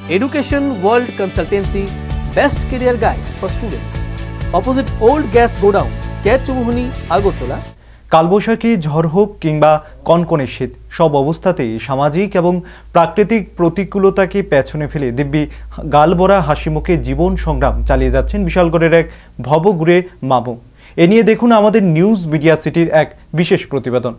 Education World Consultancy Best Career Guide for Students. Opposite Old Gas Godown, Kerchumuhuni, Agartala. কালবৈশাখী ঝড় হোক কিংবা কনকনে শীত সব অবস্থাতেই সামাজিক এবং প্রাকৃতিক প্রতিকূলতাকে পেছনে ফেলে দিব্যি গালভরা হাসিমুখে জীবন সংগ্রাম চালিয়ে যাচ্ছেন বিশালগড়ের এক ভবঘুরে মামু। এ নিয়ে দেখুন আমাদের নিউজ মিডিয়া সিটির এক বিশেষ প্রতিবেদন।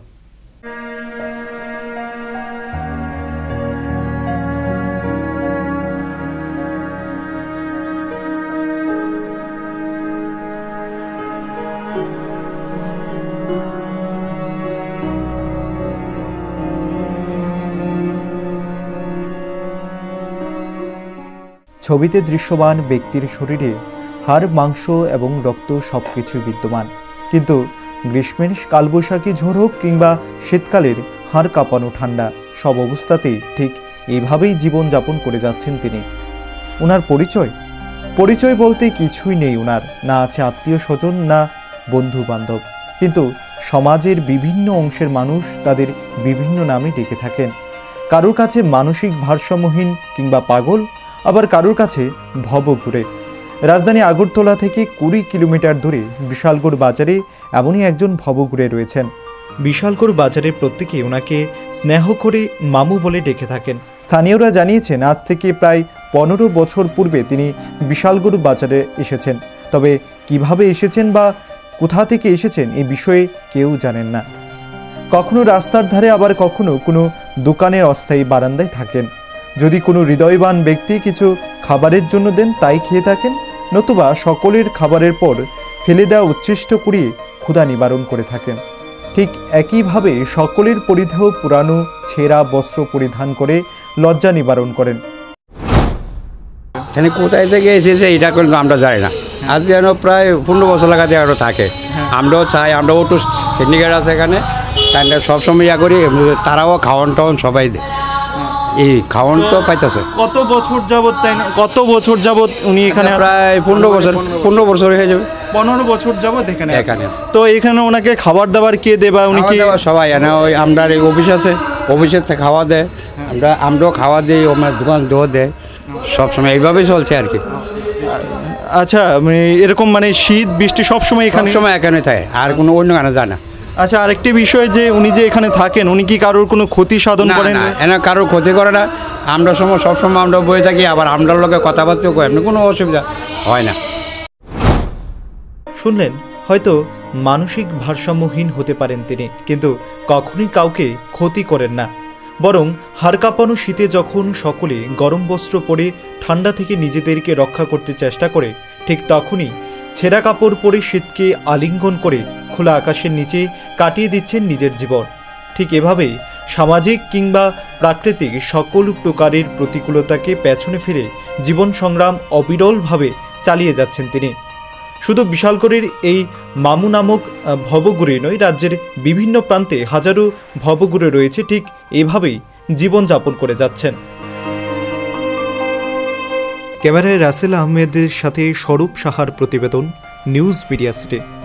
ছবিতে দৃশ্যমান ব্যক্তির শরীরে হাড়, মাংস এবং রক্ত সবকিছু বিদ্যমান, কিন্তু গ্রীষ্মের কালবৈশাখী ঝড় হোক কিংবা শীতকালের হাড় কাঁপানো ঠান্ডা সব অবস্থাতেই ঠিক এইভাবেই জীবনযাপন করে যাচ্ছেন তিনি। ওনার পরিচয় বলতে কিছুই নেই ওনার, না আছে আত্মীয় স্বজন, না বন্ধু বান্ধব, কিন্তু সমাজের বিভিন্ন অংশের মানুষ তাদের বিভিন্ন নামে ডেকে থাকেন। কারোর কাছে মানসিক ভারসাম্যহীন কিংবা পাগল, আবার কারোর কাছে ভবঘুরে। রাজধানী আগরতলা থেকে 20 কিলোমিটার দূরে বিশালগড় বাজারে এমনই একজন ভবঘুরে রয়েছেন। বিশালগড় বাজারে প্রত্যেকে ওনাকে স্নেহ করে মামু বলে ডেকে থাকেন। স্থানীয়রা জানিয়েছেন আজ থেকে প্রায় 15 বছর পূর্বে তিনি বিশালগড় বাজারে এসেছেন। তবে কিভাবে এসেছেন বা কোথা থেকে এসেছেন এই বিষয়ে কেউ জানেন না। কখনো রাস্তার ধারে, আবার কখনো কোনো দোকানের অস্থায়ী বারান্দায় থাকেন। যদি কোনো হৃদয়বান ব্যক্তি কিছু খাবারের জন্য দেন তাই খেয়ে থাকেন, নতুবা সকলের খাবারের পর ফেলে দেওয়া উচ্ছিষ্ট কুড়িয়ে ক্ষুধা নিবারণ করে থাকেন। ঠিক একইভাবে সকলের পরিধেয় পুরানো ছেঁড়া বস্ত্র পরিধান করে লজ্জা নিবারণ করেন। এখানে কোথায় থেকে এসেছে এটা কিন্তু আমরা জানি না। আজ যেন প্রায় 15 বছর লাগাতে আরও থাকে। আমরাও চাই, আমরা একটু সিন্ডিকেট আছে এখানে, তাই সবসময় ইয়া করি, তারাও খাওয়ান টাওয়ান সবাই দেয়। এই খাওয়ান তো পাইতেছে। কত বছর যাবত, তাই না? কত বছর যাবত উনি এখানে? প্রায় 15 বছর হয়ে যাবে। 15 বছর যাবত এখানে। তো এখানে ওনাকে খাবার দাবার কে দেয় বা উনি কি? সবাই এনে ওই আমরা এই অফিস আছে, অফিসের থেকে খাওয়া দেয়, আমরাও খাওয়া দিই, আমার দোকান দেওয়া দেয়, সবসময় এইভাবেই চলছে আর কি। আচ্ছা, এরকম শীত বৃষ্টি সবসময় এখানে থাকে, আর কোনো অন্য গানে যায় না। আচ্ছা, আরেকটি বিষয় যে উনি যে এখানে থাকেন, উনি কি কারোর কোনো ক্ষতি সাধন করেন? না, কারোর ক্ষতি করে না। আমরা সবসময় আমরা বয়ে থাকি, আবার আমরা লোকে কথাবার্তাও করি, এমনি কোনো অসুবিধা হয় না। শুনলেন, হয়তো মানসিক ভারসাম্যহীন হতে পারেন তিনি, কিন্তু কখনোই কাউকে ক্ষতি করেন না। বরং হাড় কাঁপানো শীতে যখন সকলে গরম বস্ত্র পরে ঠান্ডা থেকে নিজেদেরকে রক্ষা করতে চেষ্টা করে, ঠিক তখনই ছেঁড়া কাপড় পরে শীতকে আলিঙ্গন করে খোলা আকাশের নিচে কাটিয়ে দিচ্ছেন নিজের জীবন। ঠিক এভাবেই সামাজিক কিংবা প্রাকৃতিক সকল প্রকারের প্রতিকূলতাকে পেছনে ফেলে জীবন সংগ্রাম অবিরলভাবে চালিয়ে যাচ্ছেন তিনি। শুধু বিশালগড়ের এই মামু নামক ভবঘুরে নয়, রাজ্যের বিভিন্ন প্রান্তে হাজারো ভবঘুরে রয়েছে ঠিক এভাবেই জীবনযাপন করে যাচ্ছেন। ক্যামেরায় রাসেল আহমেদের সাথে স্বরূপ সাহার প্রতিবেদন, নিউজ মিডিয়া সিটি।